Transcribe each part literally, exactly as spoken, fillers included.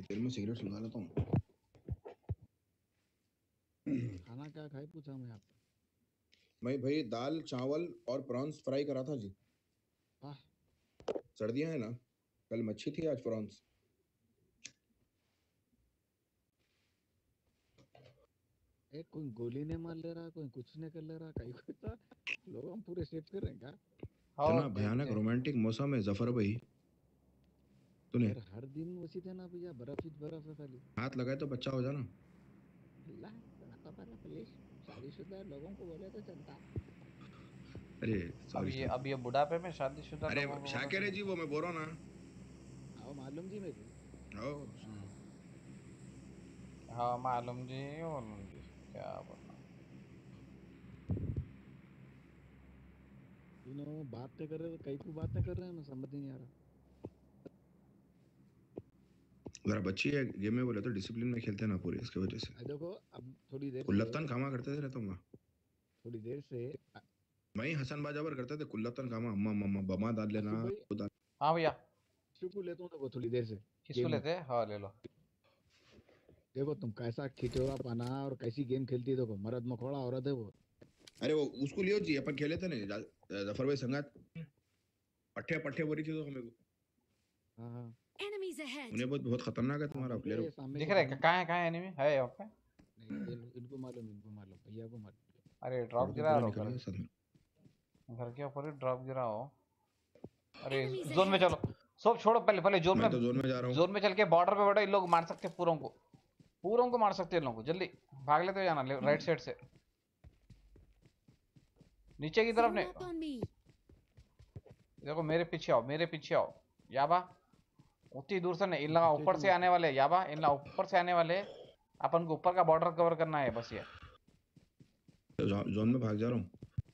तेल में सिगरेट सुलगा लेता हूँ। खाना क्या खाए पूछा मैं आपसे। मैं भाई दाल चावल और प्रॉन्स फ्राई करा था जी। वाह सर्दियाँ है ना, कल मच्छी थी आज प्रॉन्स। एक कोई गोली नहीं मार ले रहा, कोई कुछ नहीं कर ले रहा, कहीं कोई था लोग हम पूरे सेफ कर रहे हैं क्या? इतना भयानक रोमांटिक मौसम है जफर भाई। तूने यार हर दिन उसी थे ना भैया, बर्फ ही बर्फ है खाली। हाथ लगाए तो बच्चा हो जाना। अल्लाह तो पहले पुलिस शादीशुदा लोगों को बोले तो चलता। अरे अब सॉरी ये सॉरी। अब ये बुढ़ापे में शादीशुदा अरे लोगों को बोला शाकिर है तो जी, वो मैं बोल रहा हूँ ना। आओ मालूम जी मेरे को। ओ, हाँ मालूम जी मालूम जी क्या बोलना। तीनों बातें कर रहे, कई को बातें कर रहे हैं, मैं समझ नहीं आ रहा। जरा बच्ची है गेम में, बोले तो डिसिप्लिन में खेलते ना पूरे, इसकी वजह से। अब देखो अब थोड़ी देर से कुल्लतन कामा करते थे रहता हूँ। थोड़ी देर से वही हसन बाजावर करते थे, कुल्लतन कामा, अम्मा अम्मा बमा डाल लेना। आसिफ भाई वो डाल- हाँ भैया को लेता हूँ देखो थोड़ी देर से किसको गेम में। लेते हैं? हाँ ले लो। देखो तुम कैसा ठिठोरा पाना और कैसी गेम खेलती है, देखो मर्द मखोड़ा औरत है वो। अरे वो उसको लियो जी, अपन खेले थे ना जा- जफर भाई संगात, पट्टे पट्टे बोली थी तो हमें को। हाँ हाँ Enemies ahead. उन्हें बहुत बहुत खतरनाक है हाँ, तुम्हारा मुझे प्लेयर। सामने दिख से रहे बंदा- कहाँ है? कहाँ है एनिमी है यहाँ पे? नहीं ये इनको मालूम, इनको मालूम, भैया को मालूम। अरे ड्रॉप सड़क गिरा पूरा रहो निकल घर गया साथ में। घर के ऊपर ही ड्रॉप गिरा हो। अरे Enemies जोन में ahead. चलो, सब छोड़ो पहले पहले जोन मैं में तो जोन में जा रहा हूँ। जोन में चल के बॉर्डर पे बैठो। इन लोग मार सकते हैं पूरों को, पूरों को मार सकते हैं इन लोगों को। जल्दी भाग लेते जाना राइट साइड से नीचे की तरफ। Form नहीं up on me. देखो मेरे पीछे आओ, मेरे पीछे आओ याबा। उतनी दूर से नहीं, इन लोग ऊपर से आने वाले याबा, इन लोग ऊपर से आने वाले। अपन को ऊपर का बॉर्डर कवर करना है बस। ये तो जो- जोन में भाग जा रहा हूँ।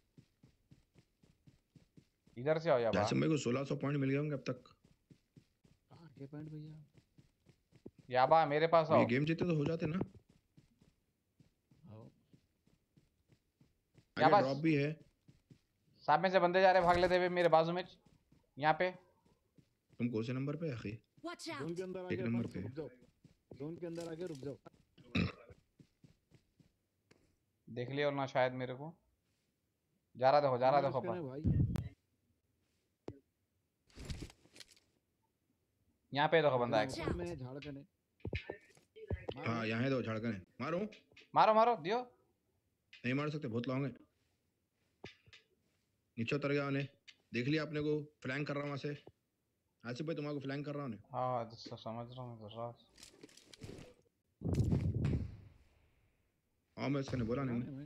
इधर से आओ याबा। जैसे मेरे को सोलह सौ पॉइंट मिल गए होंगे अब तक। आगे पॉइंट भैया याबा मेरे पास आओ। ये गेम जीते तो हो जाते ना। आओ। आगे याबा ड्रॉप भी है। सामने से बंदे जा रहे, भाग लेते हुए मेरे बाजू में यहाँ पे। तुम कौन से नंबर पे आखिर? Watch zone out. के अंदर एक आगे नंबर फर्स्ट पे। रुक जाओ, जोन के अंदर आगे रुक जाओ। देख लिया ना शायद मेरे को। जा रहा देखो, जा रहा देखो करने पर भाई यहाँ पे देखो बंदा है। Watch ऊपर out. में झाड़ कने हाँ यहाँ है, दो झड़कन है। मारो। मारो मारो दियो। नहीं मार सकते, बहुत लॉन्ग है। नीचे उतर गया उन्हें, देख लिया अपने को। फ्लैंक कर रहा हूँ वहां से। आसिफ भाई तुम्हारे को फ्लैंक कर रहा हूँ। हाँ तो समझ रहा हूँ मैं जरा। हाँ मैं इसका नहीं बोला नहीं। में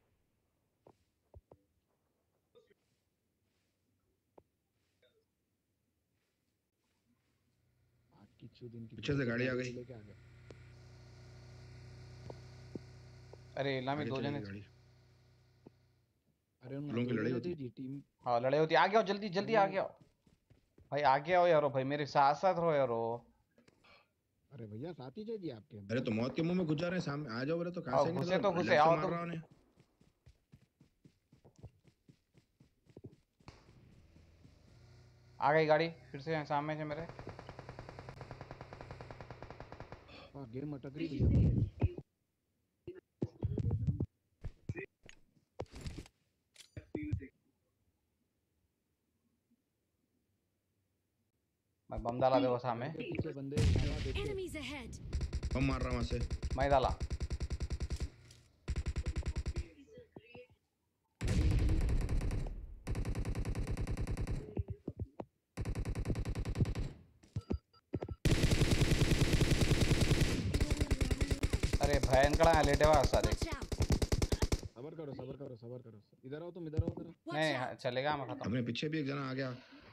किच्चू दिन की पीछे से गाड़ी आ गई। लेके आ गया। अरे इलामी आगे दो चलेगी जने। गाड़ी। अरे उन लोगों की दो लड़ाई जने होती थे जी टीम। हाँ लड़ाई होती। आगे आओ जल्दी जल्दी आगे आओ भाई, आगे आओ यारो भाई, मेरे साथ साथ रहो यारो। अरे भैया साथ ही जी आपके। अरे तो मौत के मुंह में घुस जा रहे हैं सामने। आ जाओ बोले तो कहां आओ, से घुसे निकल तो रहे? घुसे, लेफ्ट से आओ मार तो। रहा उन्हें। आ गई गाड़ी फिर से सामने से मेरे। हाँ गेम अटक रही भैया। मैं बम डाला देखो सामने। के पीछे बंदे सारा देख के Enemies ahead. बम मार रहा हूं वहां से। मैं डाला। अरे भयंकर है लेटे हुआ सारे। Watch out. सबर करो सबर करो सबर करो। इधर आओ तुम, इधर आओ इधर आओ। Watch नहीं out. चलेगा, मैं खत्म। अपने पीछे भी एक जना आ गया।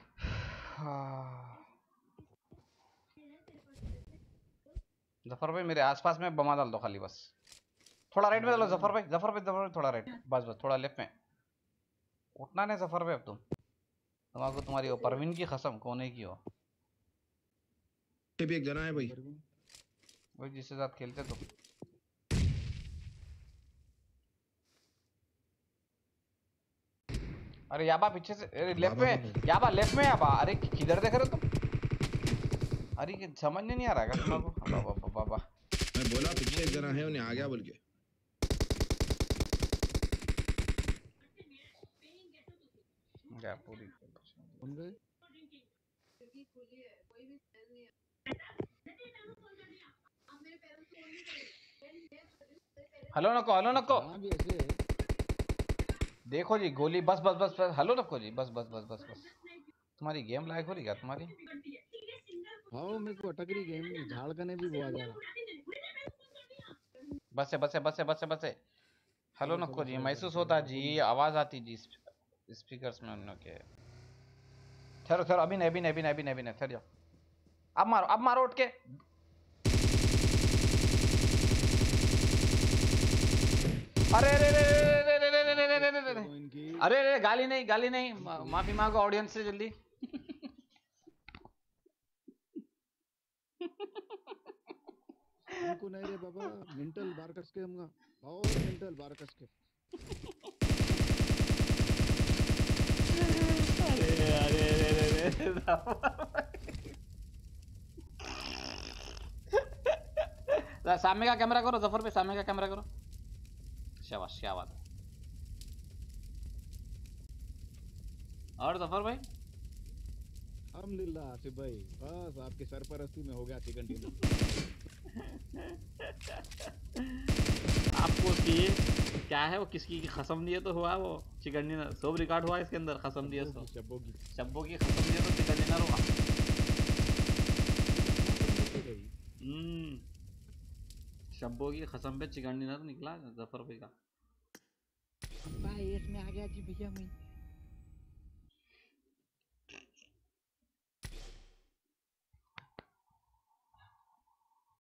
जफर भाई मेरे आसपास में बमा डाल दो खाली बस। थोड़ा राइट में डालो जफर भाई, जफर भाई जफर भाई थोड़ा राइट, बस बस थोड़ा लेफ्ट में। उठना नहीं जफर भाई अब तुम। तुम्हारे तुम्हारी वो परवीन की कसम कोने की हो। पीछे भी एक जना है भाई। वही जिसके साथ खेलते तुम। अरे याबा पीछे से, अरे लेफ्ट में याबा, लेफ्ट में याबा। अरे किधर देख रहे हो तुम? अरे लेकिन समझने नहीं आ रहा क्या तुम्हारे को? बाबा बाबा मैं बोला पीछे एक जना है, उन्हें आ गया बोल के। क्या पूरी कौन गए? हेलो नको, हेलो नको, हाँ भी ऐसे है। देखो जी गोली, बस बस बस बस, हेलो नको जी, बस बस बस बस बस। तुम्हारी गेम लायक हो रही क्या तुम्हारी? हाँ मेरे को अटक रही गेम, झाड़ करने भी बुआ जा रहा। बस है बस है बस है बस है बस है। हेलो चलो नको चलो जी, चलो महसूस चलो होता चलो, जी, बोलो। आवाज आती जी स्पीकर्स में उनके। ठहरो ठहरो, अभी नहीं अभी नहीं अभी नहीं अभी नहीं अभी नहीं, ठहर जाओ। अब मारो अब मारो उठ के। अरे अरे अरे अरे अरे अरे अरे अरे अरे अरे तो इनकी अरे अरे, गाली नहीं गाली नहीं, मा- माफी मांगो ऑडियंस से जल्दी। हमको नहीं रे बाबा, मेंटल बार कस के हमका, और मेंटल बार कस के। अरे अरे अरे अरे सामने का कैमरा करो जफर पे, सामने का कैमरा करो। शाबाश, क्या बात है। और जफर भाई अल्हम्दुलिल्लाह आसिफ भाई, बस आपकी सरपरस्ती में हो गया चिकन डिनर। आपको कि क्या है वो, किसकी की कसम दिए तो हुआ वो चिकन डिनर, सब रिकॉर्ड हुआ इसके अंदर, कसम दिए तो शब्बों की शब्बों की कसम दिए तो चिकन डिनर हुआ। हम्म शब्बों की कसम पे चिकन डिनर निकला जफर भाई का। इसमें आ गया जी भैया मैं